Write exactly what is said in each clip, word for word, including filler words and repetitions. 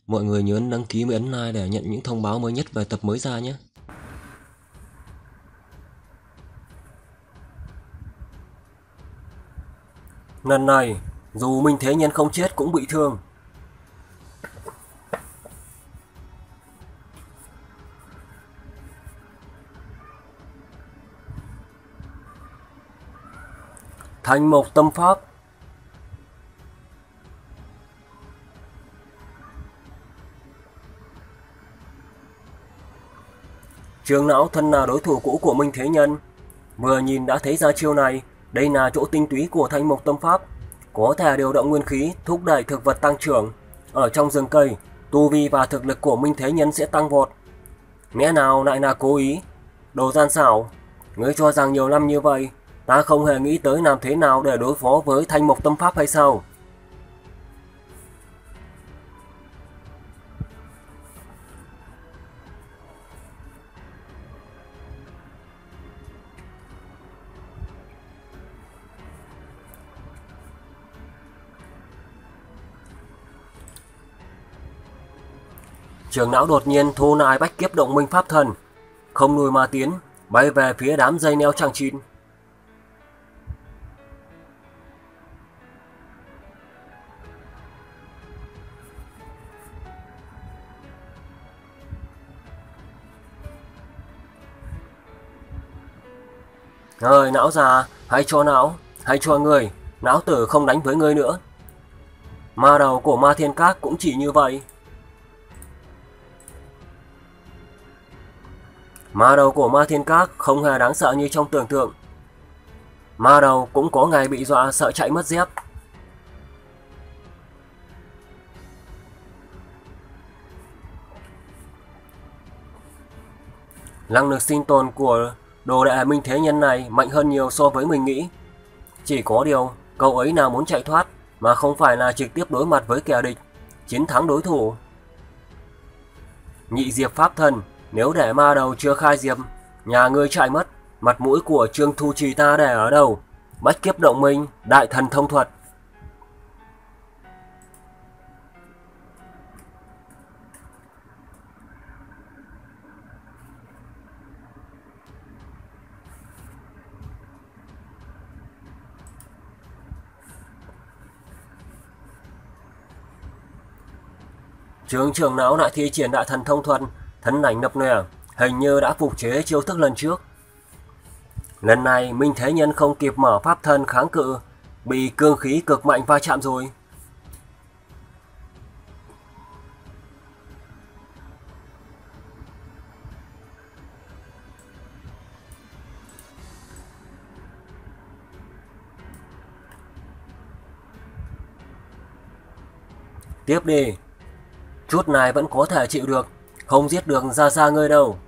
Mọi người nhớ đăng ký và ấn like để nhận những thông báo mới nhất về tập mới ra nhé. Lần này, dù Minh Thế Nhân không chết cũng bị thương. Thanh Mộc Tâm Pháp. Trường Não thân là đối thủ cũ của Minh Thế Nhân. Vừa nhìn đã thấy ra chiêu này, đây là chỗ tinh túy của Thanh Mộc Tâm Pháp. Có thể điều động nguyên khí, thúc đẩy thực vật tăng trưởng. Ở trong rừng cây, tu vi và thực lực của Minh Thế Nhân sẽ tăng vọt. Lẽ nào lại là cố ý? Đồ gian xảo. Ngươi cho rằng nhiều năm như vậy, ta không hề nghĩ tới làm thế nào để đối phó với Thanh Mộc Tâm Pháp hay sao? Trường Não đột nhiên thu lại bách kiếp động minh pháp thần, không lùi mà tiến, bay về phía đám dây neo chằng chịt. Ơi Não già, hãy cho Não, hãy cho người, Não tử không đánh với ngươi nữa. Ma đầu của Ma Thiên Các cũng chỉ như vậy. Ma đầu của Ma Thiên Các không hề đáng sợ như trong tưởng tượng. Ma đầu cũng có ngày bị dọa sợ chạy mất dép. Năng lực sinh tồn của đồ đệ Minh Thế Nhân này mạnh hơn nhiều so với mình nghĩ. Chỉ có điều, cậu ấy nào muốn chạy thoát mà không phải là trực tiếp đối mặt với kẻ địch, chiến thắng đối thủ. Nhị diệp pháp thần, nếu để ma đầu chưa khai diệp, nhà ngươi chạy mất, mặt mũi của Trương Thu Trì ta để ở đâu? Bách kiếp động minh, đại thần thông thuật. Trương Trường Não lại thi triển đại thần thông thuật, thân ảnh nập nè, hình như đã phục chế chiêu thức lần trước. Lần này Minh Thế Nhân không kịp mở pháp thân kháng cự, bị cương khí cực mạnh va chạm rồi. Tiếp đi. Chút này vẫn có thể chịu được, không giết được ra ra ngươi đâu.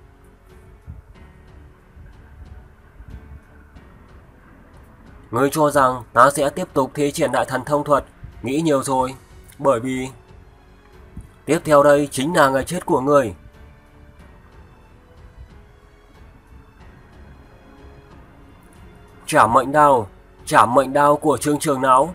Ngươi cho rằng ta sẽ tiếp tục thi triển đại thần thông thuật, nghĩ nhiều rồi, bởi vì tiếp theo đây chính là ngày chết của ngươi. Trả mệnh đao, trả mệnh đao của Trương Trường Não.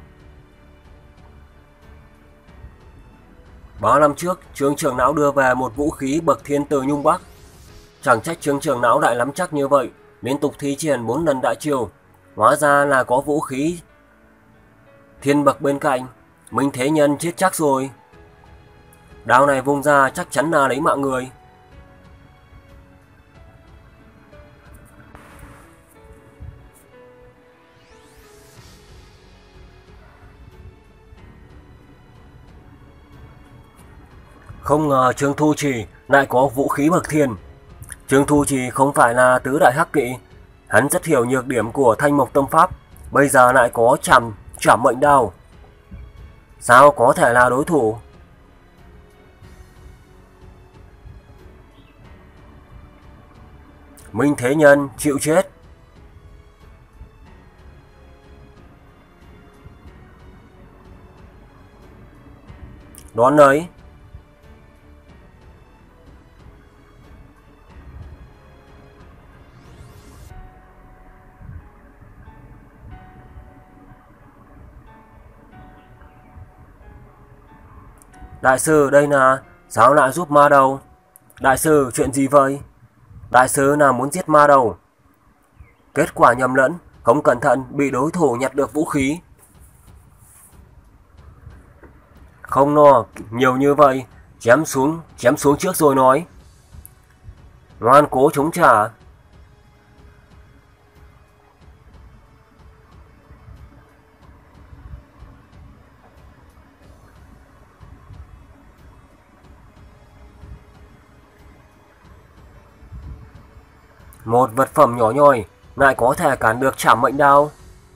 Ba năm trước, Trương Trường Não đưa về một vũ khí bậc thiên từ Nhung Bắc. Chẳng trách Trương Trường Não đại lắm chắc như vậy, liên tục thi triển bốn lần đại chiêu. Hóa ra là có vũ khí thiên bậc bên cạnh. Minh Thế Nhân chết chắc rồi. Đao này vung ra chắc chắn là lấy mạng người. Không ngờ Trương Thu Trì lại có vũ khí bậc thiên. Trương Thu Trì không phải là tứ đại hắc kỵ, hắn rất hiểu nhược điểm của Thanh Mộc Tâm Pháp, bây giờ lại có chảm chảm mệnh đao. Sao có thể là đối thủ? Minh Thế Nhân chịu chết. Đón lấy. Đại sư, đây là Sao lại giúp ma đầu? Đại sư, chuyện gì vậy? Đại sư nào muốn giết ma đầu? Kết quả nhầm lẫn, không cẩn thận bị đối thủ nhặt được vũ khí. Không no, nhiều như vậy, chém xuống, chém xuống trước rồi nói. Ngoan cố chống trả. Một vật phẩm nhỏ nhoi lại có thể cản được trảm mệnh đao.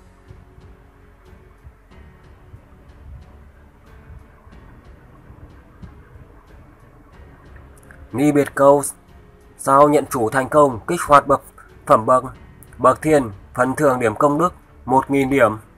Nghi biệt câu sao nhận chủ thành công kích hoạt bậc phẩm bậc bậc thiên, phần thưởng điểm công đức một nghìn điểm.